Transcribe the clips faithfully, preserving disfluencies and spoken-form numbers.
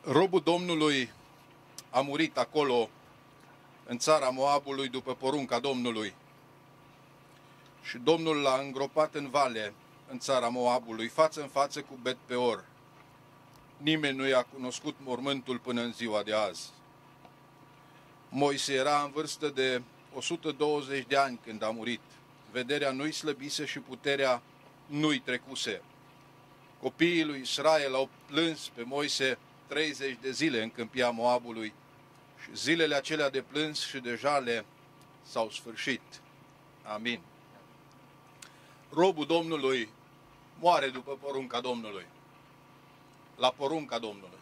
Robul Domnului a murit acolo, în țara Moabului, după porunca Domnului. Și Domnul l-a îngropat în vale, în țara Moabului, față în față cu Bet-peor. Nimeni nu i-a cunoscut mormântul până în ziua de azi. Moise era în vârstă de o sută douăzeci de ani când a murit. Vederea nu-i slăbise și puterea nu-i trecuse. Copiii lui Israel au plâns pe Moise treizeci de zile în câmpia Moabului și zilele acelea de plâns și de jale s-au sfârșit. Amin. Robul Domnului moare după porunca Domnului, la porunca Domnului.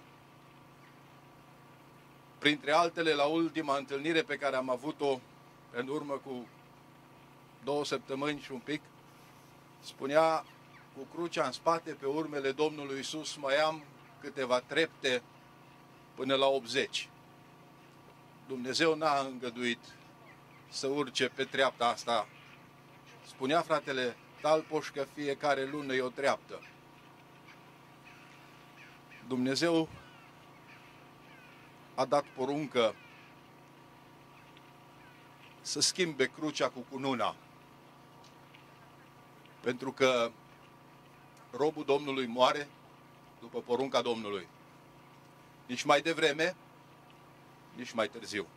Printre altele, la ultima întâlnire pe care am avut-o în urmă cu două săptămâni și un pic, spunea: cu crucea în spate, pe urmele Domnului Iisus, mai am câteva trepte până la optzeci. Dumnezeu n-a îngăduit să urce pe treapta asta. Spunea fratele Talpoș că fiecare lună e o treaptă. Dumnezeu a dat poruncă să schimbe crucea cu cununa, pentru că robul Domnului moare după porunca Domnului. Nici mai devreme, nici mai târziu.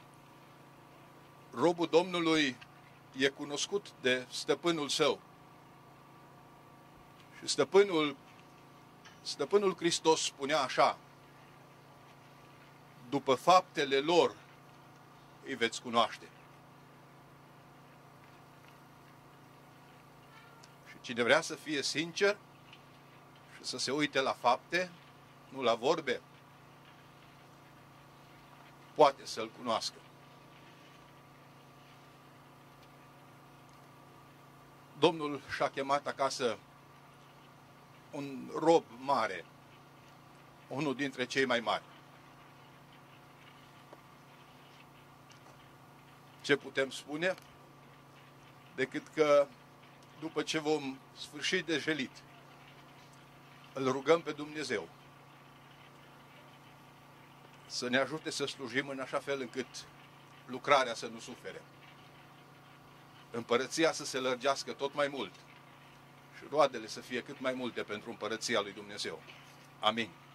Robul Domnului e cunoscut de stăpânul său. Și stăpânul, stăpânul Hristos spunea așa: după faptele lor îi veți cunoaște. Și cine vrea să fie sincer și să se uite la fapte, nu la vorbe, poate să-L cunoască. Domnul și-a chemat acasă un rob mare, unul dintre cei mai mari. Ce putem spune? Decât că după ce vom sfârși de jelit, îl rugăm pe Dumnezeu să ne ajute să slujim în așa fel încât lucrarea să nu sufere, împărăția să se lărgească tot mai mult și roadele să fie cât mai multe pentru împărăția lui Dumnezeu. Amin.